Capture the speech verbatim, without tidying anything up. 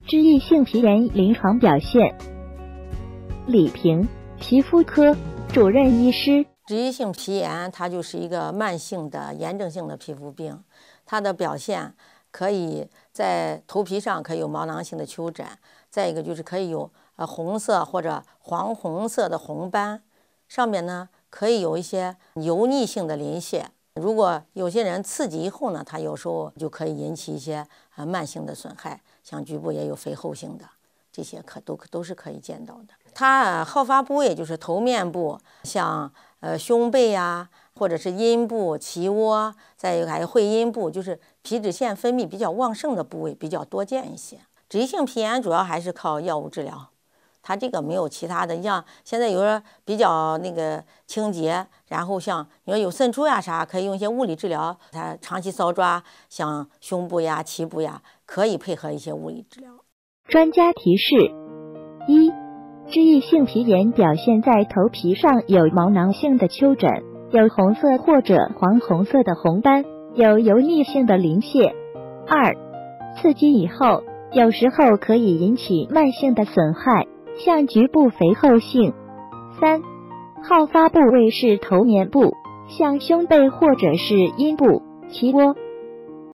脂溢性皮炎临床表现。李平，皮肤科主任医师。 脂溢性皮炎它就是一个慢性的炎症性的皮肤病，它的表现可以在头皮上可以有毛囊性的丘疹，再一个就是可以有呃红色或者黄红色的红斑，上面呢可以有一些油腻性的鳞屑。如果有些人刺激以后呢，它有时候就可以引起一些呃慢性的损害，像局部也有肥厚性的，这些可都都是可以见到的。它好发部位就是头面部，像呃胸背呀、啊，或者是阴部、脐窝，再一个还有会阴部，就是皮脂腺分泌比较旺盛的部位比较多见一些。脂溢性皮炎主要还是靠药物治疗。它这个没有其他的，你像现在有的比较那个清洁，然后像你说有渗出呀啥，可以用一些物理治疗。它长期搔抓，像胸部呀、脐部呀，可以配合一些物理治疗。 专家提示：一、脂溢性皮炎表现在头皮上有毛囊性的丘疹，有红色或者黄红色的红斑，有油腻性的鳞屑。二、刺激以后，有时候可以引起慢性的损害，像局部肥厚性。三、好发部位是头面部，像胸背或者是阴部、脐窝。